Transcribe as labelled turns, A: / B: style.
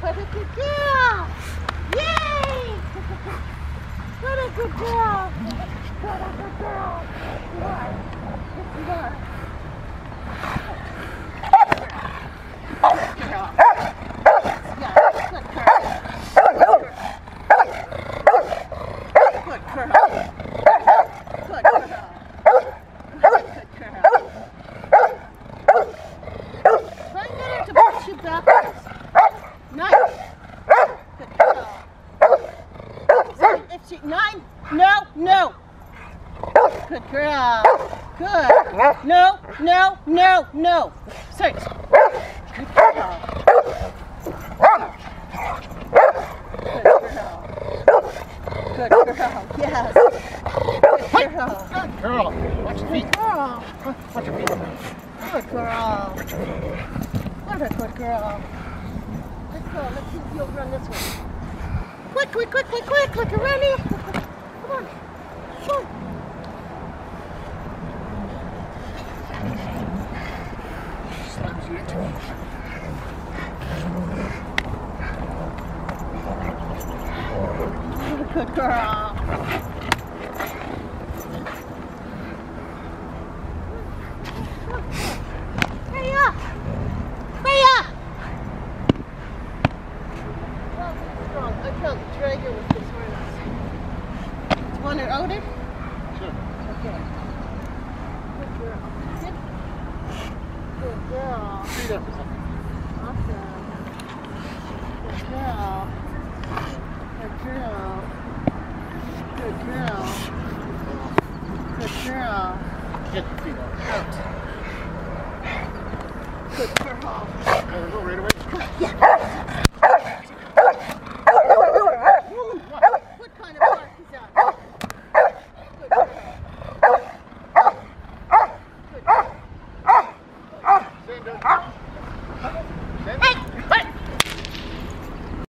A: What a good girl! Yay! What a good girl! What a good girl! You are. Yes, you are. Good girl. Yeah, good girl. Good girl. Good girl. Good girl. Try and get her to push you backwards. Nice. Good girl. If she, 9. No. Good girl. Good. No. Search. Good girl. Good girl. Yes. Good girl.
B: Good girl. Watch your feet.
A: Good girl.
B: Watch your feet.
A: Good girl. What a good girl. Let's go. Let's see if you'll run this way. Quick. Like a runny. Come on.
B: Slams you into me.
A: Good girl. Freya! Well, strong. I felt the dragger with this harness. Do you want it outed?
B: Sure.
A: Okay. Good girl. Good girl.
B: Feet up or something.
A: Awesome. Good girl. Good girl. Good girl. Good girl.
B: Get your feet out.
A: Good girl.
B: There we go, right away.